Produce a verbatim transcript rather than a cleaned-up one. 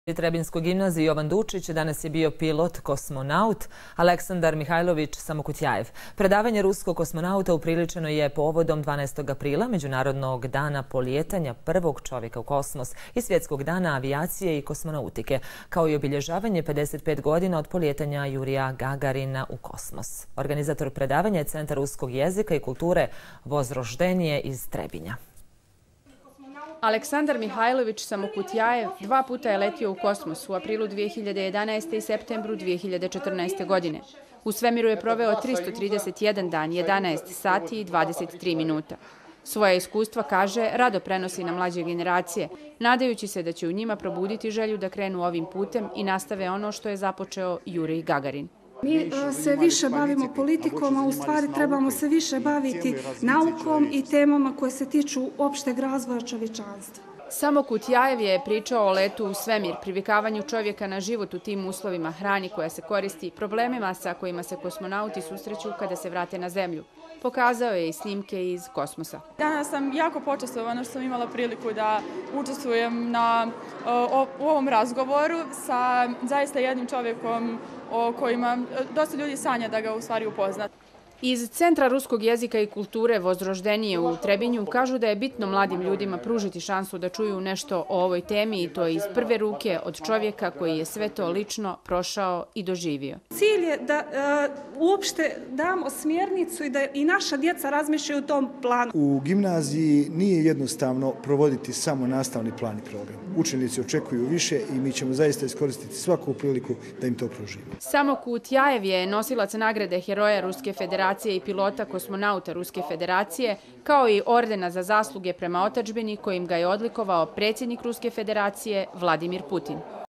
Trebinskoj gimnaziji Jovan Dučić danas je bio pilot kosmonaut Aleksandar Mihajlović Samokutjajev. Predavanje ruskog kosmonauta upriličeno je povodom dvanaestog aprila, Međunarodnog dana polijetanja prvog čovjeka u kosmos i Svjetskog dana avijacije i kosmonautike, kao i obilježavanje pedeset pet godina od polijetanja Jurija Gagarina u kosmos. Organizator predavanja je Centar ruskog jezika i kulture Vozroždenije iz Trebinja. Aleksandar Mihajlović Samokutjajev dva puta je letio u kosmos u aprilu dvije hiljade jedanaeste. i septembru dvije hiljade četrnaeste. godine. U svemiru je proveo tristo trideset jedan dan, jedanaest sati i dvadeset tri minuta. Svoje iskustva, kaže, rado prenosi na mlađe generacije, nadajući se da će u njima probuditi želju da krenu ovim putem i nastave ono što je započeo Jurij Gagarin. Mi se više bavimo politikom, a u stvari trebamo se više baviti naukom i temama koje se tiču opšteg razvoja čovječanstva. Samokutjajev je pričao o letu u svemir, privikavanju čovjeka na život u tim uslovima, hrani koja se koristi, problemima sa kojima se kosmonauti susreću kada se vrate na zemlju. Pokazao je i snimke iz kosmosa. Danas sam jako počastvovana što sam imala priliku da učestvujem na, o, u ovom razgovoru sa zaista jednim čovjekom o kojima dosta ljudi sanja da ga u stvari upozna. Iz Centra ruskog jezika i kulture Vozroždenije u Trebinju kažu da je bitno mladim ljudima pružiti šansu da čuju nešto o ovoj temi i to iz prve ruke od čovjeka koji je sve to lično prošao i doživio. Cilj je da uh, uopšte damo smjernicu i da i naša djeca razmišljaju u tom planu. U gimnaziji nije jednostavno provoditi samo nastavni plan i program. Učenici očekuju više i mi ćemo zaista iskoristiti svaku priliku da im to pružimo. Samokutjajev je nosilac nagrade Heroja Ruske federacije i pilota kosmonauta Ruske federacije, kao i ordena za zasluge prema otadžbini kojim ga je odlikovao predsjednik Ruske federacije Vladimir Putin.